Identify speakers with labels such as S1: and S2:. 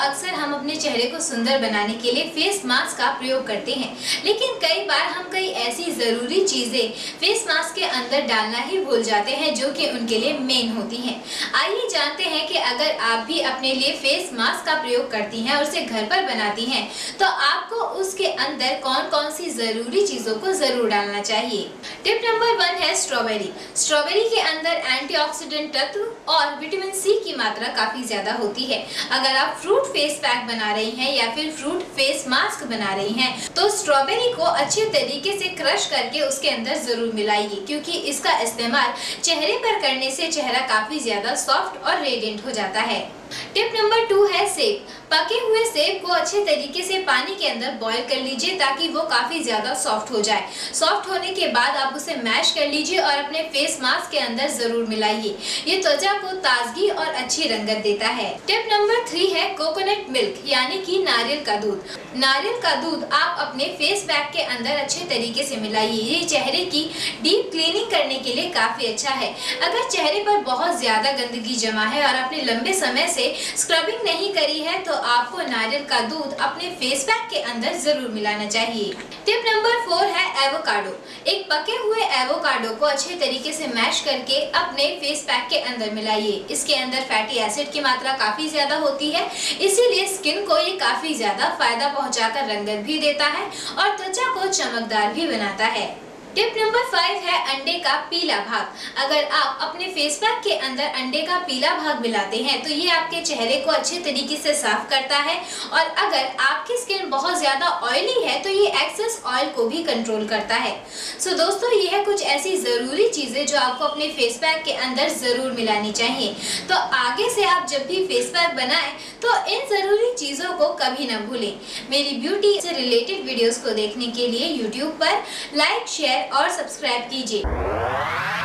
S1: अक्सर हम अपने चेहरे को सुंदर बनाने के लिए फेस मास्क का प्रयोग करते हैं, लेकिन कई बार हम कई ऐसी जरूरी चीजें फेस मास्क के अंदर डालना ही भूल जाते हैं जो कि उनके लिए मेन होती हैं। आइए जानते हैं कि अगर आप भी अपने लिए फेस मास्क का प्रयोग करती हैं और उसे घर पर बनाती हैं तो आपको उसके अंदर कौन कौन सी जरूरी चीजों को जरूर डालना चाहिए। टिप नंबर 1 है स्ट्रॉबेरी। स्ट्रॉबेरी के अंदर एंटीऑक्सीडेंट तत्व और विटामिन सी की मात्रा काफी ज्यादा होती है। अगर आप फ्रूट फेस पैक बना रही हैं या फिर फ्रूट फेस मास्क बना रही हैं तो स्ट्रॉबेरी को अच्छे तरीके से क्रश करके उसके अंदर जरूर मिलाइए, क्योंकि इसका इस्तेमाल चेहरे पर करने से चेहरा काफी ज्यादा सॉफ्ट और रेडिएंट हो जाता है। टिप नंबर 2 है सेब। पके हुए सेब को अच्छे तरीके से पानी के अंदर बॉईल कर लीजिए ताकि वो काफी ज्यादा सॉफ्ट हो जाए। सॉफ्ट होने के बाद आप उसे मैश कर लीजिए और अपने फेस मास्क के अंदर जरूर मिलाइए। ये त्वचा को ताजगी और अच्छी रंगत देता है। टिप नंबर 3 है कोकोनट मिल्क यानी कि नारियल का दूध। नारियल का दूध आप अपने फेस पैक के अंदर अच्छे तरीके से मिलाइए। ये चेहरे की डीप क्लीनिंग करने के लिए काफी अच्छा है। अगर चेहरे पर बहुत ज्यादा गंदगी जमा है और आपने लंबे समय से स्क्रबिंग नहीं करी है तो आपको नारियल का दूध अपने फेस पैक के अंदर जरूर मिलाना चाहिए। टिप नंबर 4 है एवोकाडो। एक पके हुए एवोकाडो को अच्छे तरीके से मैश करके अपने फेस पैक के अंदर मिलाइए। इसके अंदर फैटी एसिड की मात्रा काफी ज्यादा होती है, इसीलिए स्किन को ये काफी ज्यादा फायदा पहुंचाकर रंगत भी देता है और त्वचा को चमकदार भी बनाता है। टिप नंबर 5 है अंडे का पीला भाग। अगर आप अपने फेस पैक के अंदर अंडे का पीला भाग मिलाते हैं तो ये आपके चेहरे को अच्छे तरीके से साफ करता है और अगर आपकी स्किन बहुत ज्यादा ऑयली है तो ये एक्सेस ऑयल को भी कंट्रोल करता है। सो दोस्तों, ये है कुछ ऐसी जरूरी चीजें जो आपको अपने फेस पैक के अंदर जरूर मिलानी चाहिए। तो आगे से आप जब भी फेस पैक बनाएं तो इन जरूरी चीजों को कभी न भूलें। मेरी ब्यूटी से रिलेटेड वीडियोस को देखने के लिए यूट्यूब पर लाइक, शेयर और सब्सक्राइब कीजिए।